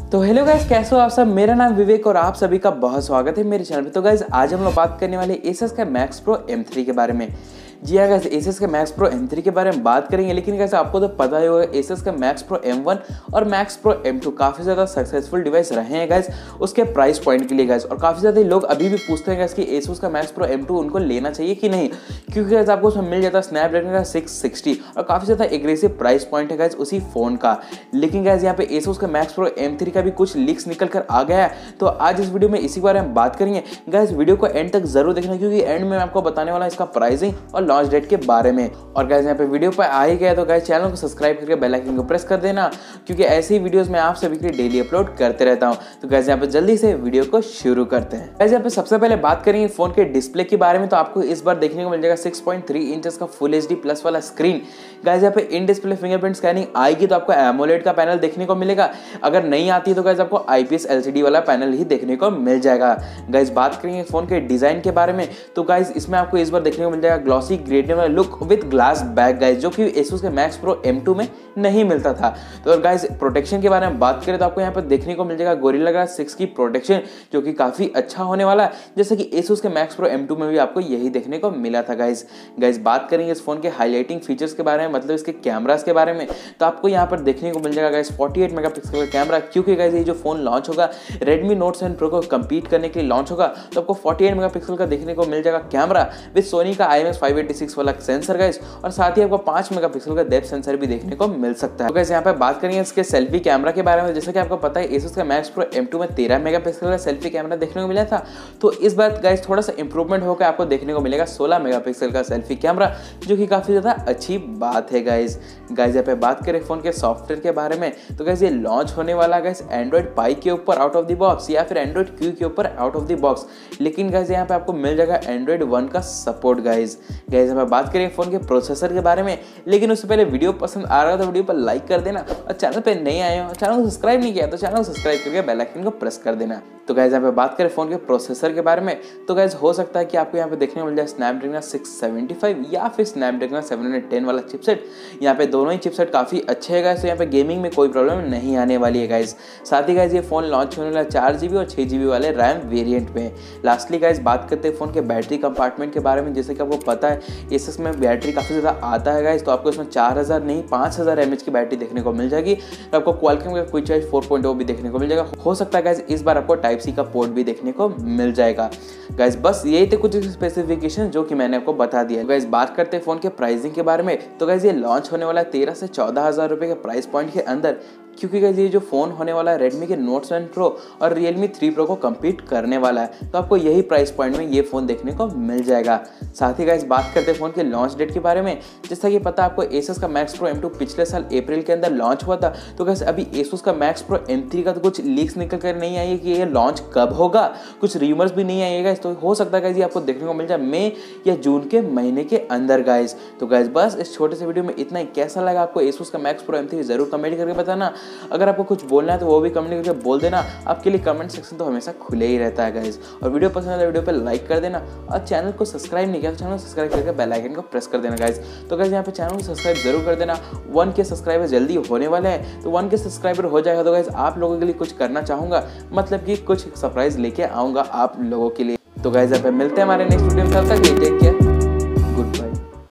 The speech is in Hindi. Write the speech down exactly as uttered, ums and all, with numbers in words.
तो हेलो गाइस, कैसे हो आप सब। मेरा नाम विवेक और आप सभी का बहुत स्वागत है मेरे चैनल पे। तो गाइस आज हम लोग बात करने वाले एसस का मैक्स प्रो एम थ्री के बारे में। जी हाँ गाइस, एसस के मैक्स प्रो एम थ्री के बारे में बात करेंगे। लेकिन गाइस आपको तो पता ही होगा एसस का मैक्स प्रो एम वन और मैक्स प्रो एम टू काफ़ी ज़्यादा सक्सेसफुल डिवाइस रहे हैं गाइस उसके प्राइस पॉइंट के लिए गाइस। और काफ़ी ज़्यादा लोग अभी भी पूछते हैं गाइस कि एसस का मैक्स प्रो एम टू उनको लेना चाहिए कि नहीं, क्योंकि गाइस आपको उसमें मिल जाता है स्नैपड्रैगन का सिक्स सिक्सटी और काफ़ी ज़्यादा एग्रेसिव प्राइस पॉइंट है गाइस उसी फ़ोन का। लेकिन गाइस यहाँ पे एसस का मैक्स प्रो एम थ्री का भी कुछ लीक्स निकल कर आ गया है, तो आज इस वीडियो में इसी के बारे में बात करेंगे गाइस। वीडियो को एंड तक जरूर देखना, क्योंकि एंड में मैं आपको बताने वाला इसका प्राइसिंग और लॉन्च डेट के बारे में। और गाइस यहाँ पे वीडियो पर आ ही गया तो गाइस चैनल को सब्सक्राइब करके बेल आइकन को प्रेस कर देना, क्योंकि ऐसी ही वीडियोस मैं आप सभी के लिए डेली अपलोड करते रहता हूँ। तो गाइस यहाँ पे जल्दी से वीडियो को शुरू करते हैं। गाइस यहाँ पे सबसे पहले बात करेंगे फोन के डिस्प्ले के बारे में। तो आपको इस बार देखने को मिल जाएगा सिक्स पॉइंट थ्री इंचेस का फुल एच डी प्लस वाला स्क्रीन। गाइस यहाँ पे इन डिस्प्ले फिंगरप्रिंट स्कैनिंग आएगी तो आपको एमोलेड का पैनल देखने को मिलेगा। अगर नहीं आती तो गाइस आपको आईपीएस एलसीडी वाला पैनल ही देखने को मिल जाएगा। गाइस बात करेंगे फोन के डिजाइन के बारे में। तो गाइस इसमें आपको इस बार देखने को मिल जाएगा ग्लॉसी ग्रेडियंट वाला look with glass back guys, जो कि एसुस के मैक्स प्रो एम टू में नहीं मिलता था। तो और गाइस प्रोटेक्शन के बारे में बात करें तो आपको यहाँ पर देखने को मिल जाएगा गोरिल्ला ग्लास सिक्स की प्रोटेक्शन, जो कि काफी अच्छा होने वाला है, जैसे कि एसुस के मैक्स प्रो एम टू में भी आपको यही देखने को मिला था गाइस। गाइस बात करेंगे इस फोन के हाईलाइटिंग फीचर्स के बारे में, मतलब इसके कैमरास के बारे में। तो आपको यहाँ पर देखने को मिल जाएगा गाइस फोर्टी एट मेगापिक्सल का कैमरा, क्योंकि गाइस ये जो फोन लॉन्च होगा Redmi Note सेवन Pro को कंपीट करने के लिए लॉन्च होगा, तो आपको फोर्टी एट मेगापिक्सल का देखने को मिल जाएगा कैमरा विद सोनी का I M X five eighty six वाला सेंसर गाइस, और साथ ही आपको पाँच मेगापिक्सल का डेप्थ सेंसर भी देखने को मिल सकता है। तो गाइस यहाँ पे बात करेंगे इसके सेल्फी कैमरा के बारे में। जैसे कि आपको पता है एसुस का मैक्स प्रो एम टू में तेरह मेगापिक्सल का सेल्फी कैमरा देखने को मिला था, तो इस बार गाइस थोड़ा सा इंप्रूवमेंट होकर आपको देखने को मिलेगा सोलह मेगापिक्सल का सेल्फी कैमरा, जो कि काफी ज्यादा अच्छी बात है गाइस। गाइस यहाँ पे बात करें फोन के सॉफ्टवेयर के बारे में, तो गाइस ये लॉन्च होने वाला गाइस एंड्रॉइड पाई के ऊपर आउट ऑफ द बॉक्स या फिर एंड्रॉइड क्यू के ऊपर आउट ऑफ द बॉक्स। लेकिन गाइस यहाँ पे आपको मिल जाएगा एंड्रॉइड वन का सपोर्ट गाइस। गाइस यहाँ पे बात करें फोन के प्रोसेसर के बारे में, लेकिन उससे पहले वीडियो पसंद आ रहा है तो वीडियो पर लाइक कर देना, और चैनल पे नहीं आए हो, चैनल को सब्सक्राइब नहीं किया तो चैनल को सब्सक्राइब करके बेल आइकन को प्रेस कर देना। तो गाइस यहाँ पे बात करें फोन के प्रोसेसर के बारे में, तो गाइस हो सकता है कि आपको यहाँ पे देखने को मिल जाए स्नैपड्रैगन सिक्स सेवेंटी फाइव या फिर स्नैपड्रैगन सेवन टेन वाला चिपसेट। यहाँ पे दोनों ही चिपसेट काफी अच्छे है गाइस, तो यहाँ पे गेमिंग में कोई प्रॉब्लम नहीं आने वाली है गाइस। साथ ही गाइस ये फोन लॉन्च होने वाला चार जीबी और छह जीबी वाले रैम वेरिएंट में। लास्टली गाइस बात करते हैं फोन के बैटरी कंपार्टमेंट के बारे में। जैसे कि आपको पता है एसस में बैटरी काफी ज्यादा आता है गाइस, तो आपको इसमें चार हजार नहीं पाँच हजार एमएच की बैटरी देखने को मिल जाएगी। तो आपको क्वालकॉम का quick charge four point O भी देखने को मिल जाएगा। हो सकता है गाइस इस बार आपको टाइप सी का पोर्ट भी देखने को मिल जाएगा गाइस। बस यही थे कुछ स्पेसिफिकेशन जो कि मैंने आपको बता दिया। गाइस बात करते हैं फोन के प्राइसिंग के बारे में, तो गाइस ये लॉन्च होने वाला है तेरह से चौदह हजार रुपए के प्राइस पॉइंट के अंदर, क्योंकि गाइस ये जो फोन होने वाला है Redmi के Note सेवन Pro और Realme थ्री Pro को compete करने वाला है, तो आपको यही प्राइस पॉइंट में ये फोन देखने को मिल जाएगा। साथ ही गाइस बात करते हैं फोन के लॉन्च डेट के बारे में। जैसा कि पता आपको Asus का Max Pro एम टू पिछले साल अप्रैल के अंदर लॉन्च हुआ था, तो गाइस अभी Asus का Max Pro एम थ्री का तो कुछ लीक्स निकल कर नहीं आई है कि ये लॉन्च कब होगा, कुछ र्यूमर्स भी नहीं आएगा, तो हो सकता है गाइस ये आपको देखने को मिल जाए मई या जून के महीने के अंदर गाइस। तो गाइस बस इस छोटे से वीडियो में इतना ही। कैसा लगा आपको Asus का Max Pro एम थ्री जरूर कमेंट करके बताना। अगर आपको कुछ बोलना है तो वो भी कमेंट करके बोल देना, आपके लिए कमेंट सेक्शन तो हमेशा खुले ही रहता है गाइस। और वीडियो पसंद आए तो वीडियो पे लाइक कर देना, और चैनल को सब्सक्राइब नहीं किया तो चैनल को सब्सक्राइब करके बेल आइकन को प्रेस कर देना गाइस। तो गाइस यहाँ पे चैनल को सब्सक्राइब जरूर कर देना। वन के सब्सक्राइबर जल्दी होने वाले हैं, तो वन के सब्सक्राइबर हो जाएगा तो गाइस आप लोगों के लिए कुछ करना चाहूँगा, मतलब कि कुछ सरप्राइज लेके आऊँगा आप लोगों के लिए। तो गाइस यहाँ पे मिलते हैं हमारे नेक्स्ट वीडियो में, तब तक टेक केयर।